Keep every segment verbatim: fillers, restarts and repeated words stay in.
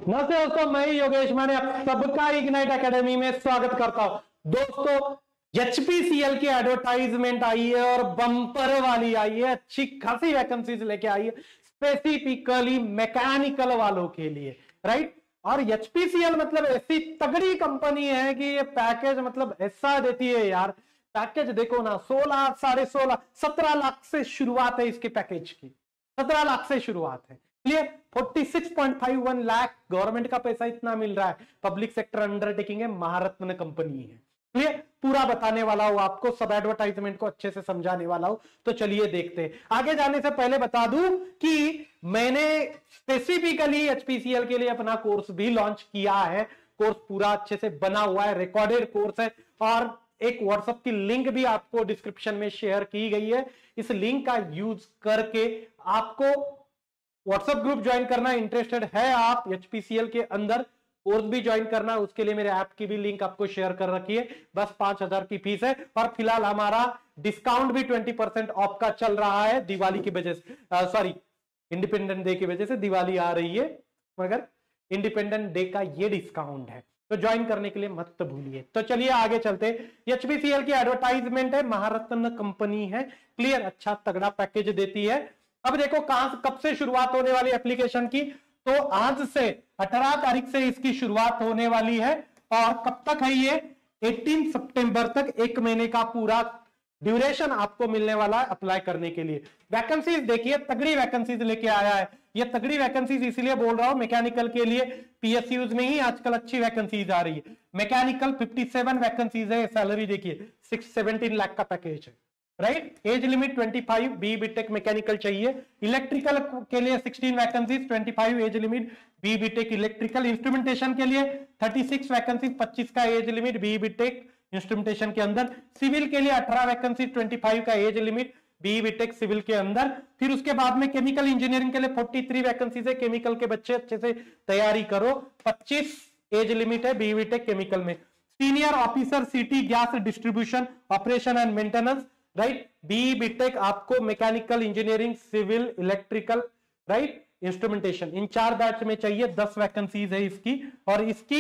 नमस्ते दोस्तों, मैं योगेश माने आप सबका इग्नाइट एकेडमी में स्वागत करता हूं। दोस्तों, एचपीसीएल की एडवर्टाइजमेंट आई है और बम्पर वाली आई है, अच्छी खासी वैकेंसीज लेके आई है स्पेसिफिकली मैकेनिकल वालों के लिए, राइट। और एचपीसीएल मतलब ऐसी तगड़ी कंपनी है कि ये पैकेज मतलब ऐसा देती है यार। पैकेज देखो ना, सोलह साढ़े सोलह सत्रह लाख से शुरुआत है इसके पैकेज की, सत्रह लाख से शुरुआत है। क्लियर, छियालीस पॉइंट पाँच एक लाख गवर्नमेंट का पैसा इतना मिल रहा है। पब्लिक सेक्टर अंडरटेकिंग है, महारत्न कंपनी है। क्लियर, पूरा बताने वाला हूं आपको, सब एडवर्टाइजमेंट को अच्छे से समझाने वाला हूं। तो चलिए देखते हैं। आगे जाने से पहले बता दूं कि मैंने स्पेसिफिकली एचपीसीएल के लिए अपना कोर्स भी लॉन्च किया है। कोर्स पूरा अच्छे से बना हुआ है, रिकॉर्डेड कोर्स है और एक व्हाट्सएप की लिंक भी आपको डिस्क्रिप्शन में शेयर की गई है। इस लिंक का यूज करके आपको व्हाट्सएप ग्रुप ज्वाइन करना, इंटरेस्टेड है आप एचपीसीएल के अंदर, कोर्स भी ज्वाइन करना, उसके लिए मेरे ऐप की भी लिंक आपको शेयर कर रखी है। बस पांच हजार की फीस है और फिलहाल हमारा डिस्काउंट भी बीस परसेंट ऑफ का चल रहा है दिवाली की वजह से, सॉरी इंडिपेंडेंट डे की वजह से। दिवाली आ रही है मगर इंडिपेंडेंट डे का ये डिस्काउंट है, तो ज्वाइन करने के लिए मत भूलिए। तो चलिए आगे चलते। एचपीसीएल की एडवर्टाइजमेंट है, महारत्न कंपनी है। क्लियर, अच्छा तगड़ा पैकेज देती है। अब देखो कहां कब से शुरुआत होने वाली एप्लीकेशन की, तो आज से अठारह तारीख से इसकी शुरुआत होने वाली है और कब तक है ये, अठारह सितंबर तक, एक महीने का पूरा ड्यूरेशन आपको मिलने वाला है अप्लाई करने के लिए। वैकेंसीज देखिए, तगड़ी वैकेंसीज लेके आया है। ये तगड़ी वैकेंसीज इसलिए बोल रहा हूं, मैकेनिकल के लिए पीएसयूज में ही आजकल अच्छी वैकेंसीज आ रही है। मैकेनिकल सत्तावन वैकेंसीज है, सैलरी देखिए सिक्स सेवनटीन लाख का पैकेज है, राइट। एज लिमिट पच्चीस, बी बीटेक मैकेनिकल चाहिए। इलेक्ट्रिकल के लिए सोलह वैकेंसीज, पच्चीस age limit, B BTech electrical. Instrumentation के लिए छत्तीस वैकेंसीज, पच्चीस का age limit, B BTech instrumentation के अंदर। सिविल के लिए अठारह वैकेंसीज, पच्चीस का age limit, B BTech civil के अंदर। फिर उसके बाद में केमिकल इंजीनियरिंग के लिए तैंतालीस वैकेंसीज है, केमिकल के बच्चे अच्छे से तैयारी करो। पच्चीस एज लिमिट है बी बीटेक केमिकल में। Senior officer city gas distribution operation and maintenance, right, B B Tech आपको mechanical engineering, civil, electrical, right, instrumentation, इन चार बैच में चाहिए। दस वैकेंसीज है इसकी और इसकी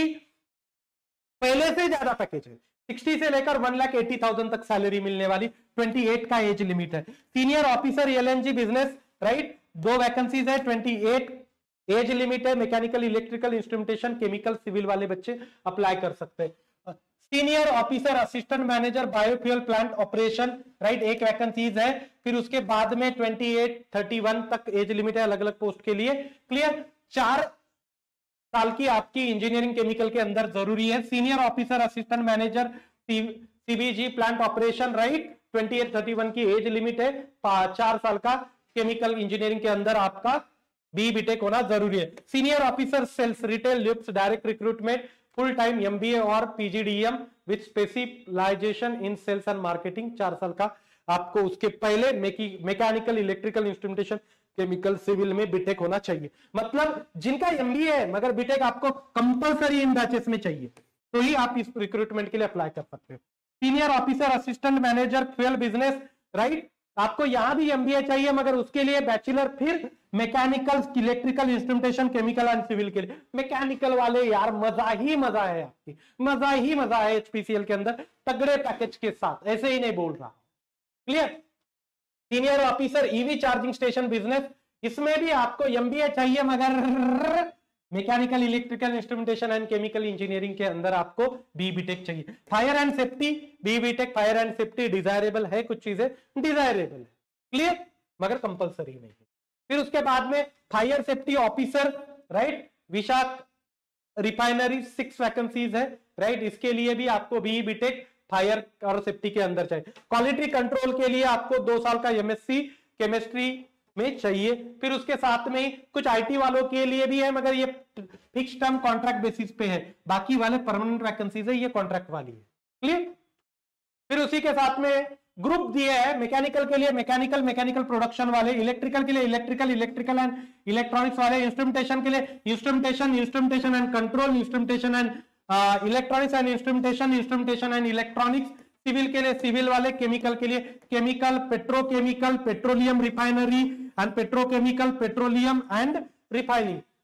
पहले से ज्यादा पैकेज है, साठ से लेकर वन लाख एटी थाउजेंड तक सैलरी मिलने वाली। अट्ठाईस का एज लिमिट है। Senior officer LNG business, right, दो वैकेंसीज है, अट्ठाईस एज लिमिट है। Mechanical, electrical, instrumentation, chemical, civil वाले बच्चे अप्लाई कर सकते हैं। Senior officer assistant manager biofuel plant operation, right, एक वैकेंसीज है। फिर उसके बाद में अट्ठाईस, इकतीस तक एज लिमिट है अलग अलग पोस्ट के लिए। क्लियर, चार साल की आपकी इंजीनियरिंग केमिकल के अंदर जरूरी है। Senior officer assistant manager CBG plant operation, right, अट्ठाईस, इकतीस की एज लिमिट है। चार साल का केमिकल इंजीनियरिंग के अंदर आपका बी बीटेक होना जरूरी है। Senior officer sales retail lips direct recruitment, full time MBA और PGDM with specialization in sales and marketing, चार साल का आपको उसके पहले mechanical, electrical, instrumentation, chemical, civil में बीटेक होना चाहिए। मतलब जिनका एमबीए है मगर बीटेक आपको कंपलसरी इन बैचेस में चाहिए, तो ही आप इस रिक्रूटमेंट के लिए अप्लाई कर सकते हो। Senior officer assistant manager fuel business, right, आपको यहां भी एमबीए चाहिए मगर उसके लिए बैचलर, फिर mechanical, electrical, instrumentation, chemical and civil के लिए। मैकेनिकल वाले यार मजा ही मजा है, आपकी मजा ही मजा है एचपीसीएल के अंदर तगड़े पैकेज के साथ, ऐसे ही नहीं बोल रहा। Clear. Senior officer EV charging station business, इसमें भी आपको एमबीए चाहिए मगर mechanical, electrical, instrumentation and chemical engineering के अंदर आपको बी बीटेक चाहिए। Fire and safety, B B Tech fire and safety desirable है, कुछ चीजें डिजायरेबल है। क्लियर, मगर कंपलसरी नहीं है। फिर उसके बाद में fire safety officer, right, Visakh refinery, six vacancies है, राइट, इसके लिए भी आपको बी बीटेक फायर और सेफ्टी के अंदर चाहिए। क्वालिटी कंट्रोल के लिए आपको दो साल का एमएससी केमिस्ट्री में चाहिए। फिर उसके साथ में कुछ आईटी वालों के लिए भी है मगर ये फिक्स टर्म कॉन्ट्रैक्ट बेसिस पे है, बाकी वाले परमानेंट वैकेंसीज है, ये कॉन्ट्रैक्ट वाली है। क्लियर। फिर उसी के साथ में ग्रुप दिए है, मैकेनिकल के लिए मैकेनिकल, मैकेनिकल प्रोडक्शन वाले, इलेक्ट्रिकल के लिए इलेक्ट्रिकल, इलेक्ट्रिकल एंड इलेक्ट्रॉनिक्स वाले, इंस्ट्रूमेंटेशन के लिए instrumentation, instrumentation and control, instrumentation and electronics and instrumentation, instrumentation and electronics. Civil के लिए सिविल वाले, केमिकल के लिए chemical, petrochemical, petroleum refinery and petrochemical, petroleum and refining.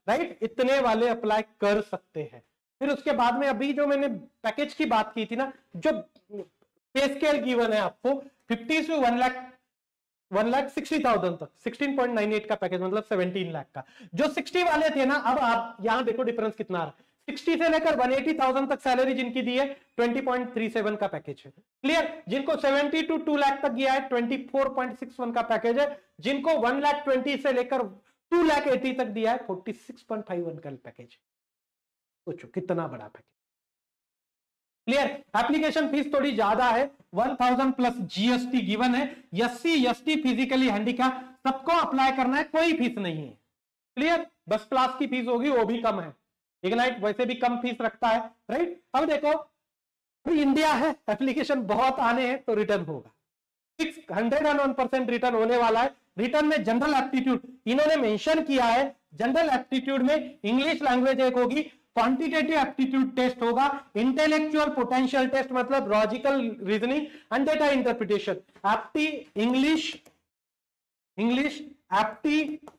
Right, इतने वाले अप्लाई कर सकते हैं। फिर उसके बाद में अभी जो मैंने पैकेज की बात की थी ना, जो पे स्केल गिवन है आपको फिफ्टी से one lakh one lakh sixty thousand तक, सिक्सटीन पॉइंट नाइन एट का पैकेज मतलब सेवनटीन लाख का। जो सिक्सटी वाले थे ना, अब आप यहां देखो डिफरेंस कितना आ रहा है, सिक्सटी से लेकर वन एटी थाउजेंड तक सैलरी जिनकी दी है ट्वेंटी पॉइंट थ्री सेवन का पैकेज है। क्लियर, जिनको सेवेंटी टू टू लाख तक गया है twenty four point six one का पैकेज है। जिनको वन लाख ट्वेंटी से लेकर टू लाख एटी तक दिया है forty six point five one का पैकेज। सोचो कितना बड़ा पैकेज। क्लियर, एप्लीकेशन फीस थोड़ी ज्यादा है, one thousand plus GST given है। एससी एसटी फिजिकली हैंडीकैप सबको अप्लाई करना है, कोई फीस नहीं है। क्लियर, बस क्लास की फीस होगी, वो भी कम है। इग्नाइट वैसे भी कम फीस रखता है, राइट। अब देखो, अभी इंडिया है, एप्लीकेशन बहुत आने हैं तो रिटर्न होगा, six hundred and one percent return होने वाला है। रिटर्न में जनरल एप्टीट्यूड इन्होंने मेंशन किया है, जनरल एप्टीट्यूड में इंग्लिश लैंग्वेज एक होगी, क्वांटिटेटिव एप्टीट्यूड टेस्ट होगा, इंटेलेक्चुअल पोटेंशियल टेस्ट मतलब logical reasoning and data interpretation, apti English English apti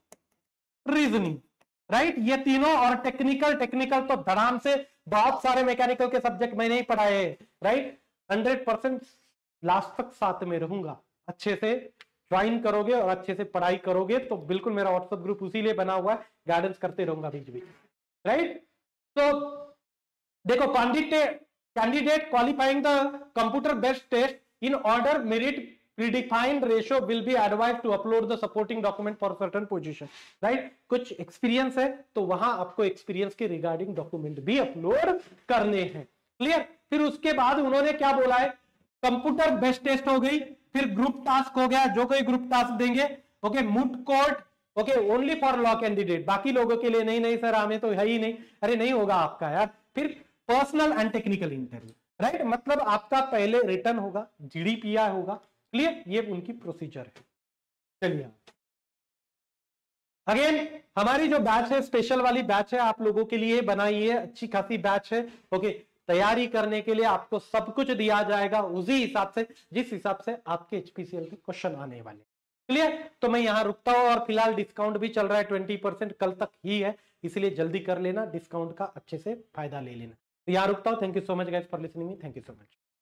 reasoning, right. ये तीनों और टेक्निकल टेक्निकल तो धड़ाम से बहुत सारे मैकेनिकल के सब्जेक्ट मैंने ही पढ़ाए हैं, राइट। हंड्रेड परसेंट लास्ट तक साथ में रहूंगा, अच्छे से ज्वाइन करोगे और अच्छे से पढ़ाई करोगे तो बिल्कुल मेरा व्हाट्सएप ग्रुप उसी लिए बना हुआ है, गाइडेंस करते रहूंगा बीच बीच, राइट। तो देखो, candidate candidate qualifying the computer based test in order merit predefined ratio will be advised to upload the supporting document for certain position, right। कुछ एक्सपीरियंस है तो वहां आपको एक्सपीरियंस के रिगार्डिंग डॉक्यूमेंट भी अपलोड करने हैं। क्लियर, फिर उसके बाद उन्होंने क्या बोला है, कंप्यूटर बेस्ड टेस्ट हो गई, फिर ग्रुप टास्क हो गया, जो कोई ग्रुप टास्क देंगे, okay, moot court, okay, only for law candidate, बाकी लोगों के लिए नहीं, नहीं सर हमें तो है ही नहीं, अरे नहीं होगा आपका यार। फिर personal and technical interview, right, मतलब आपका पहले रिटर्न होगा, जीडीपीआई होगा। क्लियर, ये उनकी प्रोसीजर है। चलिए अगेन, हमारी जो बैच है स्पेशल वाली बैच है, आप लोगों के लिए बनाई है, अच्छी खासी बैच है, ओके। तैयारी करने के लिए आपको सब कुछ दिया जाएगा उसी हिसाब से जिस हिसाब से आपके एचपीसीएल के क्वेश्चन आने वाले। क्लियर, तो मैं यहां रुकता हूं और फिलहाल डिस्काउंट भी चल रहा है ट्वेंटी परसेंट, कल तक ही है, इसलिए जल्दी कर लेना, डिस्काउंट का अच्छे से फायदा ले लेना। तो यहां रुकता हूं। Thank you so much guys for listening me, thank you so much.